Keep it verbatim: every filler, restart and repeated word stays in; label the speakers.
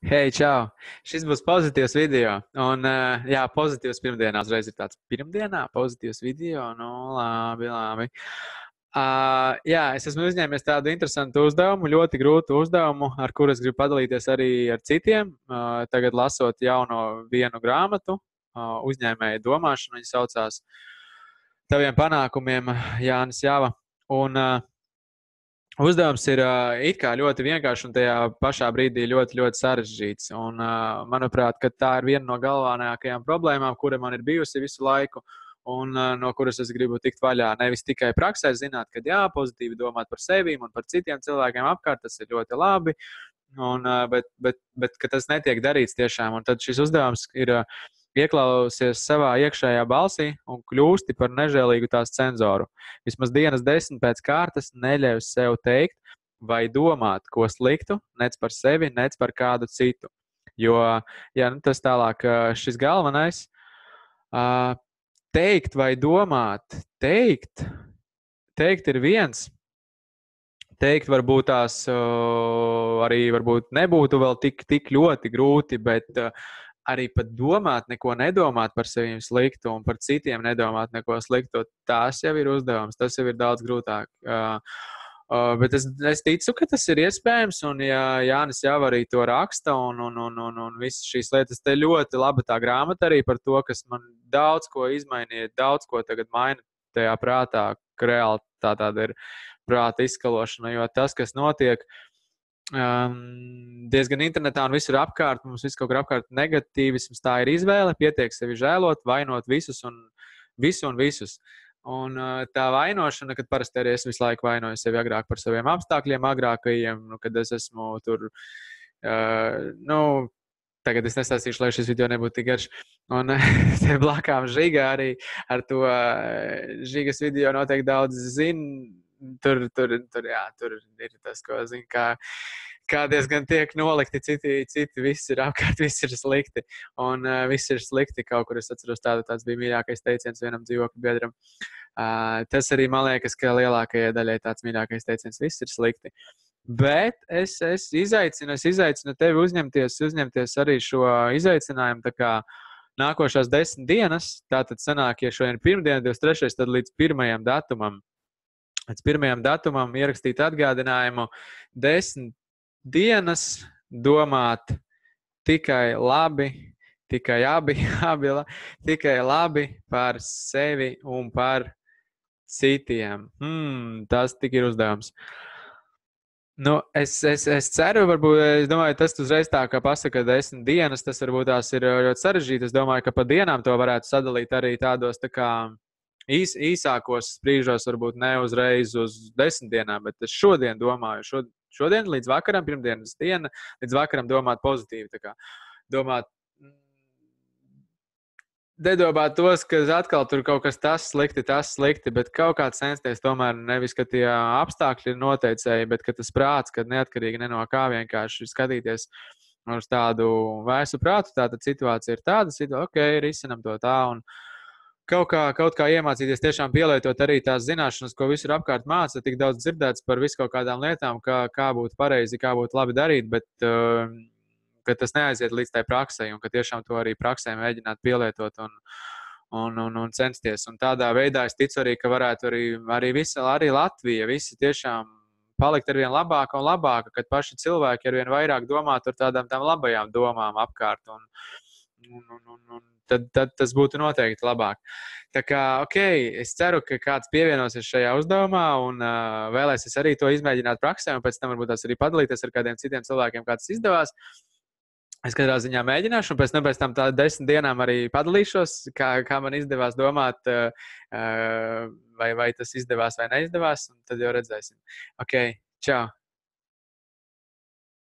Speaker 1: Hei, čau! Šis būs pozitīvs video. Un, uh, jā, pozitīvs pirmdienā. Uzreiz ir tāds pirmdienā pozitīvs video. Nu, labi, labi. Uh, jā, es esmu uzņēmies tādu interesantu uzdevumu, ļoti grūtu uzdevumu, ar kuru es gribu padalīties arī ar citiem. Uh, tagad lasot jauno vienu grāmatu, uh, uzņēmēju domāšanu, viņa saucās Taviem panākumiem, Jānis Java. Un uh, uzdevums ir uh, it kā ļoti vienkāršs un tajā pašā brīdī ļoti, ļoti sarežģīts. Un, uh, manuprāt, ka tā ir viena no galvenākajām problēmām, kura man ir bijusi visu laiku un uh, no kuras es gribu tikt vaļā. Nevis tikai praksē zināt, ka jā, pozitīvi domāt par sevi un par citiem cilvēkiem apkārt, tas ir ļoti labi, un, uh, bet, bet, bet ka tas netiek darīts tiešām. Un tad šis uzdevums ir uh, ieklausies savā iekšējā balsī un kļūsti par nežēlīgu tās cenzoru. Vismaz dienas desmit pēc kārtas neļauj sev teikt vai domāt, ko sliktu, nec par sevi, nec par kādu citu. Jo, jā, nu tas tālāk, šis galvenais, teikt vai domāt, teikt, teikt ir viens, teikt varbūt tās arī varbūt nebūtu vēl tik, tik ļoti grūti, bet arī pat domāt, neko nedomāt par sevi sliktu un par citiem nedomāt neko sliktu, tās jau ir uzdevums, tas jau ir daudz grūtāk. Uh, uh, bet es, es ticu, ka tas ir iespējams, un ja Jānis jau arī to raksta, un, un, un, un, un visas šīs lietas, te ļoti laba tā grāmata arī par to, kas man daudz ko izmainīja, daudz ko tagad maina tajā prātā, ka reāli tā tāda ir prāta izskalošana, jo tas, kas notiek, Um, diezgan internetā un visur apkārt, mums viss kaut kur apkārt negatīvisms, tā ir izvēle, pietiek sevi žēlot, vainot visus un visu un visus. Un uh, tā vainošana, kad parasti arī es visu laiku vainoju sevi agrāk par saviem apstākļiem, agrākajiem, nu, kad es esmu tur, uh, nu, tagad es nestāstīšu, lai šis video nebūtu tik garš. Un te blakām Žiga arī ar to uh, Žigas video noteikti daudz zina. Tur, tur, tur, jā, tur ir tas, ko zinu, kā, kā diezgan tiek nolikti citi, citi, viss ir apkārt, viss ir slikti, un uh, viss ir slikti kaut kur. Es atceros tādu, tāds bija mīļākais teiciens vienam dzīvokļu biedram. Uh, tas arī, man liekas, ka lielākajai daļai tāds mīļākais teiciens, viss ir slikti. Bet es, es izaicinu, es izaicinu tevi uzņemties, uzņemties arī šo izaicinājumu, tā kā nākošās desmit dienas, tātad sanāk, ja šodien pirmdiena, divdesmit trešais, tad līdz pirmajam datumam, Līdz pirmajam datumam ierakstīt atgādinājumu desmit dienas domāt tikai labi, tikai abi, abi tikai labi par sevi un par citiem. Hmm, tas tik ir uzdevums. Nu, es, es, es ceru, varbūt, es domāju, tas uzreiz tā, ka pasaka desmit dienas, tas varbūt tās ir ļoti sarežģīti. Es domāju, ka pa dienām to varētu sadalīt arī tādos tā kā Īs, īsākos sprīžos, varbūt ne uzreiz uz desmit dienām, bet es šodien domāju, šod, šodien līdz vakaram, pirmdienas diena, līdz vakaram domāt pozitīvi. Tā kā domāt, nedomāt tos, ka atkal tur kaut kas tas slikti, tas slikti, bet kaut kā censties tomēr nevis, ka tie apstākļi ir noteicēji, bet ka tas prāts, kad neatkarīgi ne no kā vienkārši skatīties uz tādu vēsu prātu, tāda situācija ir tāda, situācija, ok, risinam to tā un Kaut kā, kaut kā iemācīties tiešām pielietot arī tās zināšanas, ko visur apkārt māca, tik daudz dzirdēts par visu kaut kādām lietām, kā, kā būtu pareizi, kā būtu labi darīt, bet uh, ka tas neaiziet līdz tai praksei un ka tiešām to arī praksē mēģināt pielietot un, un, un, un censties. Un tādā veidā es ticu arī, ka varētu arī, arī, visa, arī Latvija visi tiešām palikt arvien labāka un labāka, kad paši cilvēki arvien vairāk domātu ar tādām tām labajām domām apkārt un, un, un, un, un Tad, tad tas būtu noteikti labāk. Tā kā, ok, es ceru, ka kāds pievienosies šajā uzdevumā un uh, vēlēsies arī to izmēģināt praksē un pēc tam varbūt tās arī padalīties ar kādiem citiem cilvēkiem, kā tas izdevās. Es katrā ziņā mēģināšu un pēc tam, pēc tam tā desmit dienām arī padalīšos, kā, kā man izdevās domāt, uh, uh, vai, vai tas izdevās vai neizdevās, un tad jau redzēsim. Ok, čau!